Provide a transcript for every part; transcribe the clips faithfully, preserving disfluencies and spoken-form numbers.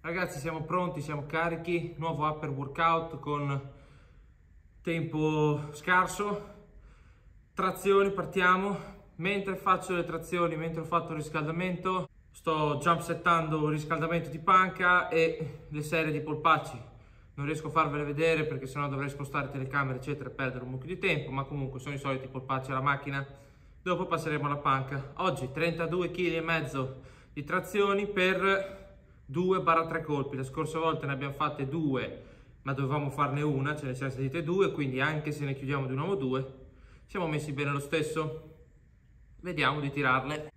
Ragazzi, siamo pronti, siamo carichi, nuovo upper workout con tempo scarso, trazioni, partiamo. Mentre faccio le trazioni, mentre ho fatto il riscaldamento, sto jump settando il riscaldamento di panca e le serie di polpacci. Non riesco a farvele vedere perché sennò dovrei spostare telecamere eccetera e perdere un mucchio di tempo, ma comunque sono i soliti polpacci alla macchina. Dopo passeremo alla panca. Oggi trentadue chili e mezzo di trazioni per due tre colpi. La scorsa volta ne abbiamo fatte due, ma dovevamo farne una, ce ne siamo salite due, quindi anche se ne chiudiamo di nuovo due, siamo messi bene lo stesso. Vediamo di tirarle.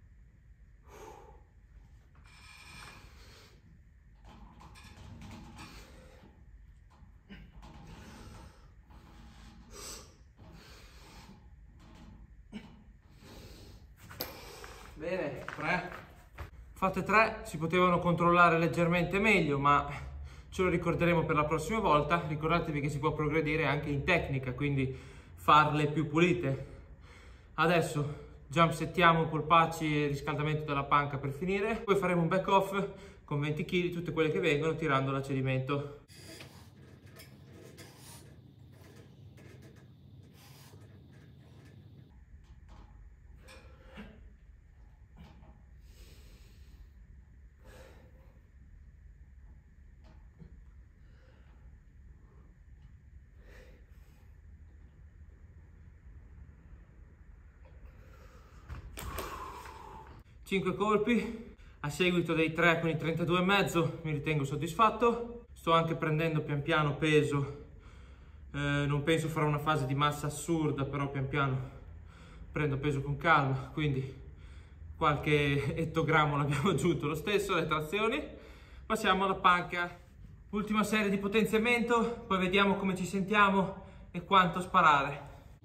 Bene, tre. Fatte tre, si potevano controllare leggermente meglio, ma ce lo ricorderemo per la prossima volta. Ricordatevi che si può progredire anche in tecnica, quindi farle più pulite. Adesso jump settiamo polpacci e riscaldamento della panca per finire. Poi faremo un back off con venti chili, tutte quelle che vengono, tirando a cedimento. cinque colpi, a seguito dei tre con i trentadue e mezzo mi ritengo soddisfatto. Sto anche prendendo pian piano peso, eh, non penso farò una fase di massa assurda, però pian piano prendo peso con calma, quindi qualche ettogrammo l'abbiamo aggiunto lo stesso, le trazioni. Passiamo alla panca, ultima serie di potenziamento, poi vediamo come ci sentiamo e quanto sparare.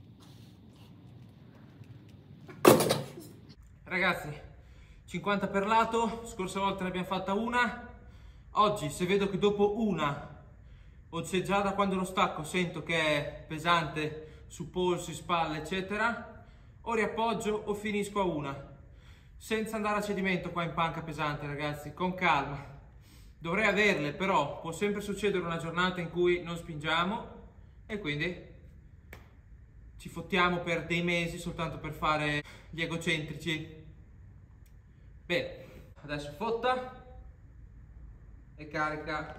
Ragazzi, cinquanta per lato, scorsa volta ne abbiamo fatta una. Oggi se vedo che dopo una, o se già da quando lo stacco sento che è pesante su polsi, spalle eccetera, o riappoggio o finisco a una, senza andare a cedimento qua in panca pesante, ragazzi, con calma. Dovrei averle, però può sempre succedere una giornata in cui non spingiamo e quindi ci fottiamo per dei mesi soltanto per fare gli egocentrici. Bene, adesso fotta e carica.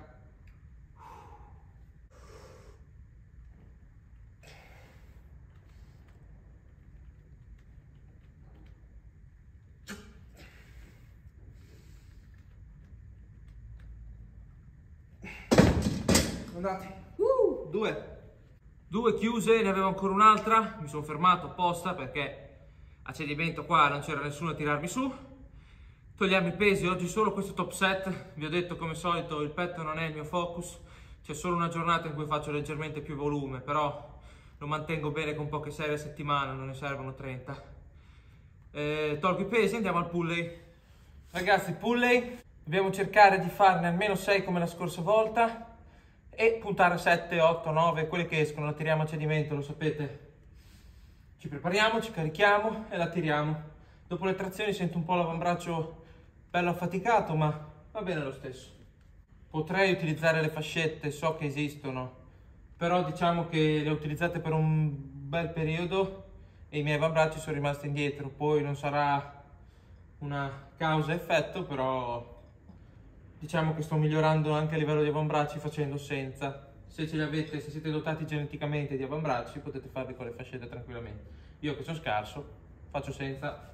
Andate. Uh, due. Due chiuse, ne avevo ancora un'altra. Mi sono fermato apposta perché a cedimento qua non c'era nessuno a tirarmi su. Togliamo i pesi, oggi solo questo top set. Vi ho detto come solito il petto non è il mio focus, c'è solo una giornata in cui faccio leggermente più volume, però lo mantengo bene con poche serie a settimana, non ne servono trenta. Eh, tolgo i pesi, andiamo al pulley. Ragazzi, pulley dobbiamo cercare di farne almeno sei come la scorsa volta e puntare a sette, otto, nove, quelle che escono la tiriamo a cedimento, lo sapete. Ci prepariamo, ci carichiamo e la tiriamo. Dopo le trazioni sento un po' l'avambraccio bello affaticato, ma va bene lo stesso. Potrei utilizzare le fascette, so che esistono, però diciamo che le ho utilizzate per un bel periodo e i miei avambracci sono rimasti indietro. Poi non sarà una causa-effetto, però diciamo che sto migliorando anche a livello di avambracci facendo senza. Se ce li avete, se siete dotati geneticamente di avambracci, potete farli con le fascette tranquillamente. Io che sono scarso, faccio senza.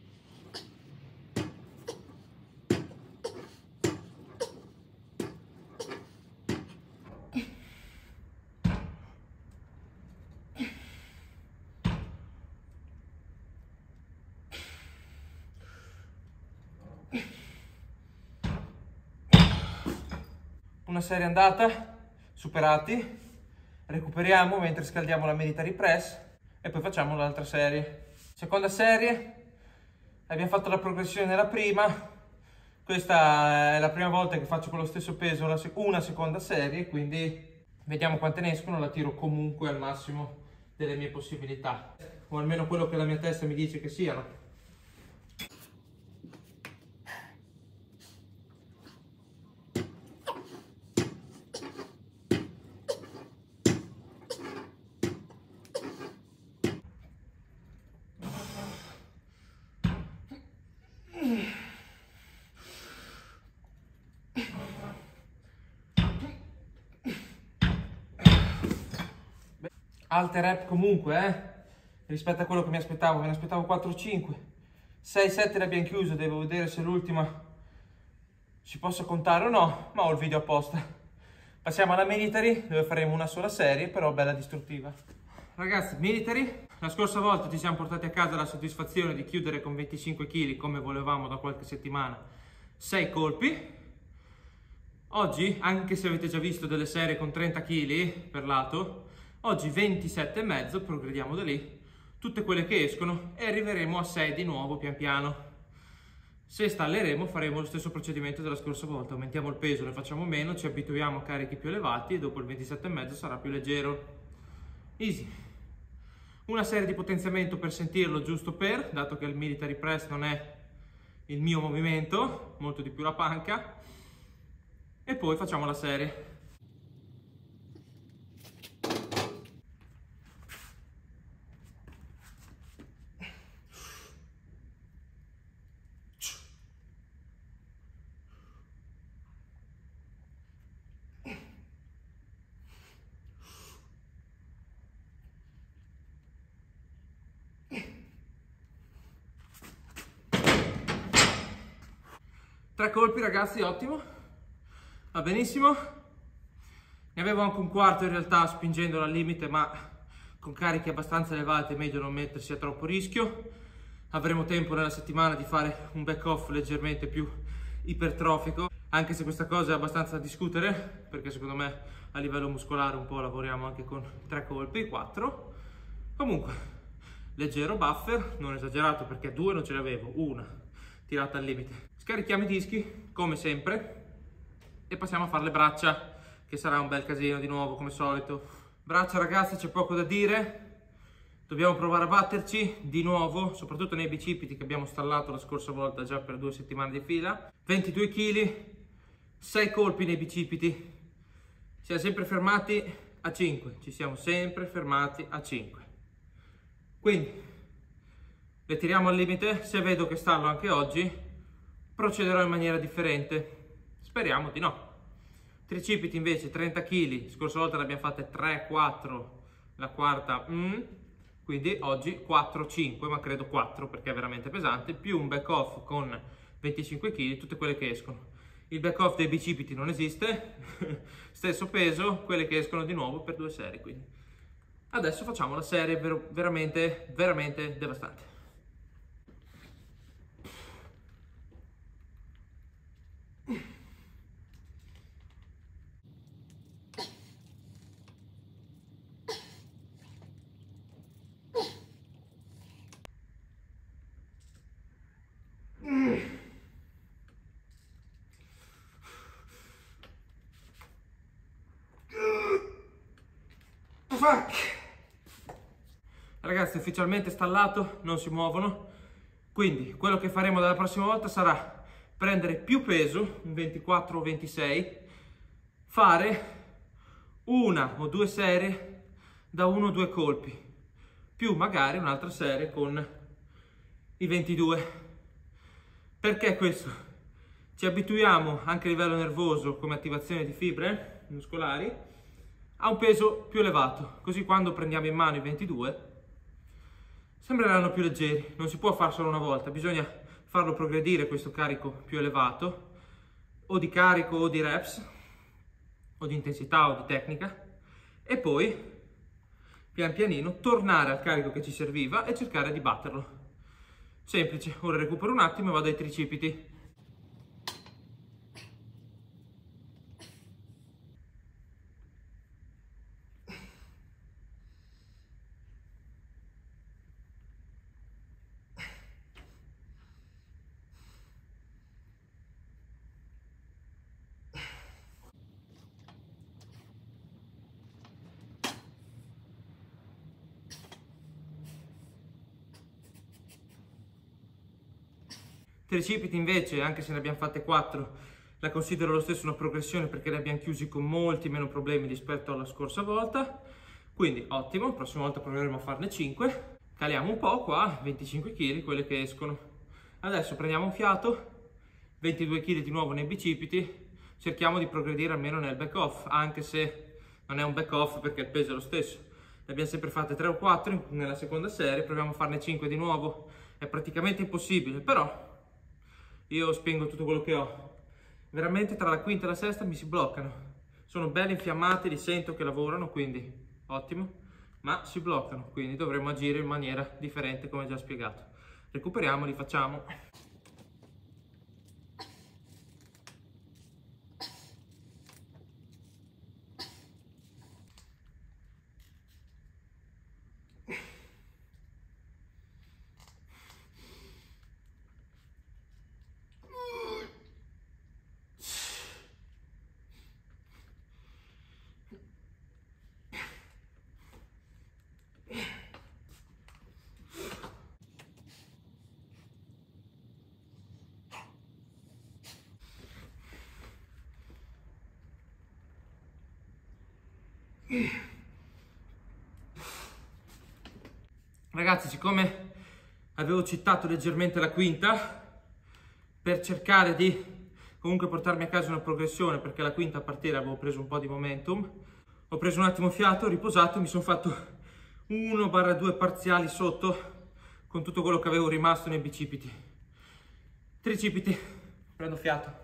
Una serie andata, superati, recuperiamo mentre scaldiamo la military press e poi facciamo l'altra serie. Seconda serie, abbiamo fatto la progressione nella prima, questa è la prima volta che faccio con lo stesso peso una seconda serie, quindi vediamo quante ne escono, la tiro comunque al massimo delle mie possibilità, o almeno quello che la mia testa mi dice che siano. alte rep comunque, eh, rispetto a quello che mi aspettavo. Me ne aspettavo quattro cinque. sei sette le abbiamo chiuse, devo vedere se l'ultima si possa contare o no, ma ho il video apposta. Passiamo alla military, dove faremo una sola serie, però bella distruttiva. Ragazzi, military, la scorsa volta ci siamo portati a casa la soddisfazione di chiudere con venticinque chili, come volevamo da qualche settimana, sei colpi. Oggi, anche se avete già visto delle serie con trenta chili per lato, oggi ventisette e mezzo, progrediamo da lì, tutte quelle che escono, e arriveremo a sei di nuovo pian piano. Se stalleremo faremo lo stesso procedimento della scorsa volta, aumentiamo il peso, ne facciamo meno, ci abituiamo a carichi più elevati e dopo il ventisette e mezzo sarà più leggero. Easy. Una serie di potenziamento per sentirlo, giusto per, dato che il military press non è il mio movimento, molto di più la panca, e poi facciamo la serie. Tre colpi ragazzi, ottimo, va benissimo. Ne avevo anche un quarto in realtà spingendolo al limite, ma con carichi abbastanza elevati è meglio non mettersi a troppo rischio. Avremo tempo nella settimana di fare un back off leggermente più ipertrofico, anche se questa cosa è abbastanza da discutere, perché secondo me a livello muscolare un po' lavoriamo anche con tre colpi, quattro. Comunque, leggero buffer, non esagerato perché due non ce ne avevo, una tirata al limite. Scarichiamo i dischi, come sempre, e passiamo a fare le braccia, che sarà un bel casino di nuovo, come solito. Braccia ragazzi, c'è poco da dire, dobbiamo provare a batterci di nuovo, soprattutto nei bicipiti che abbiamo stallato la scorsa volta già per due settimane di fila. ventidue chili, sei colpi nei bicipiti, ci siamo sempre fermati a cinque, ci siamo sempre fermati a cinque. Quindi, le tiriamo al limite, se vedo che stallo anche oggi, procederò in maniera differente, speriamo di no. Tricipiti invece trenta chili, scorsa volta ne abbiamo fatte tre quattro, la quarta mm, quindi oggi quattro cinque, ma credo quattro perché è veramente pesante, più un back off con venticinque chili, tutte quelle che escono. Il back off dei bicipiti non esiste, stesso peso, quelle che escono di nuovo per due serie. Quindi adesso facciamo la serie ver veramente, veramente devastante. Fuck. Ragazzi, ufficialmente stallato, non si muovono, quindi quello che faremo dalla prossima volta sarà prendere più peso, un ventiquattro o ventisei, fare una o due serie da uno o due colpi, più magari un'altra serie con i ventidue. Perché questo? Ci abituiamo anche a livello nervoso, come attivazione di fibre muscolari, a un peso più elevato, così quando prendiamo in mano i ventidue sembreranno più leggeri. Non si può fare solo una volta, bisogna farlo progredire questo carico più elevato, o di carico o di reps, o di intensità o di tecnica, e poi pian pianino tornare al carico che ci serviva e cercare di batterlo. Semplice. Ora recupero un attimo e vado ai tricipiti. Tricipiti invece, anche se ne abbiamo fatte quattro, la considero lo stesso una progressione perché li abbiamo chiusi con molti meno problemi rispetto alla scorsa volta. Quindi ottimo, la prossima volta proveremo a farne cinque. Caliamo un po' qua, venticinque chili, quelle che escono. Adesso prendiamo un fiato, ventidue chili di nuovo nei bicipiti, cerchiamo di progredire almeno nel back off, anche se non è un back off perché il peso è lo stesso. ne abbiamo sempre fatte tre o quattro nella seconda serie, proviamo a farne cinque di nuovo. È praticamente impossibile, però io spingo tutto quello che ho. Veramente tra la quinta e la sesta mi si bloccano. Sono belli infiammati, li sento che lavorano, quindi ottimo, ma si bloccano, quindi dovremmo agire in maniera differente come già spiegato. Recuperiamo, li facciamo. Ragazzi, siccome avevo citato leggermente la quinta, per cercare di comunque portarmi a casa una progressione, perché la quinta a partire avevo preso un po' di momentum, ho preso un attimo fiato, ho riposato, mi sono fatto uno due parziali sotto con tutto quello che avevo rimasto nei bicipiti. Tricipiti, prendo fiato.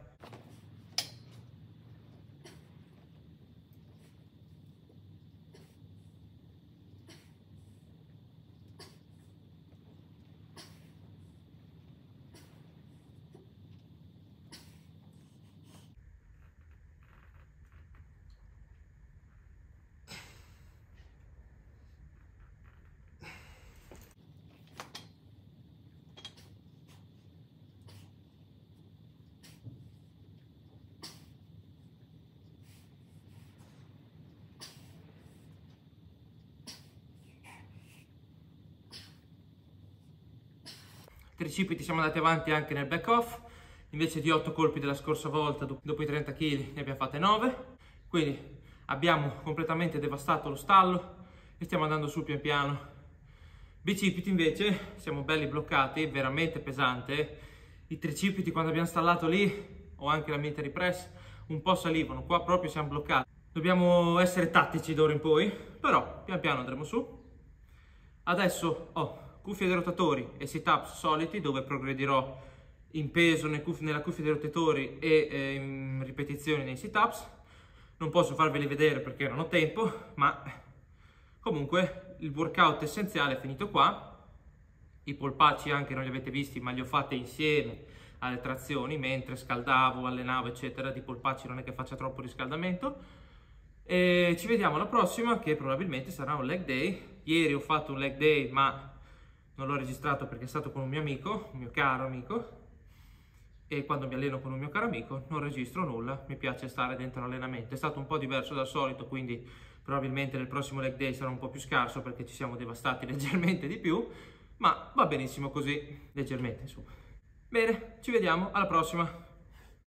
Tricipiti siamo andati avanti anche nel back off, invece di otto colpi della scorsa volta, dopo i trenta chili ne abbiamo fatte nove, quindi abbiamo completamente devastato lo stallo e stiamo andando su pian piano. Bicipiti invece siamo belli bloccati, veramente pesante. I tricipiti quando abbiamo stallato lì, o anche la military press, un po' salivano, qua proprio siamo bloccati. Dobbiamo essere tattici d'ora in poi, però pian piano andremo su. Adesso ho cuffie dei rotatori e sit-ups soliti, dove progredirò in peso nel cuff nella cuffia dei rotatori e eh, in ripetizioni nei sit-ups. Non posso farveli vedere perché non ho tempo, ma comunque il workout essenziale è finito qua. I polpacci anche non li avete visti, ma li ho fatti insieme alle trazioni, mentre scaldavo, allenavo eccetera. Di polpacci non è che faccia troppo riscaldamento. E ci vediamo alla prossima, che probabilmente sarà un leg day. Ieri ho fatto un leg day, ma non l'ho registrato perché è stato con un mio amico, un mio caro amico, e quando mi alleno con un mio caro amico non registro nulla, mi piace stare dentro l'allenamento. È stato un po' diverso dal solito, quindi probabilmente nel prossimo leg day sarà un po' più scarso perché ci siamo devastati leggermente di più, ma va benissimo così, leggermente insomma. Bene, ci vediamo alla prossima.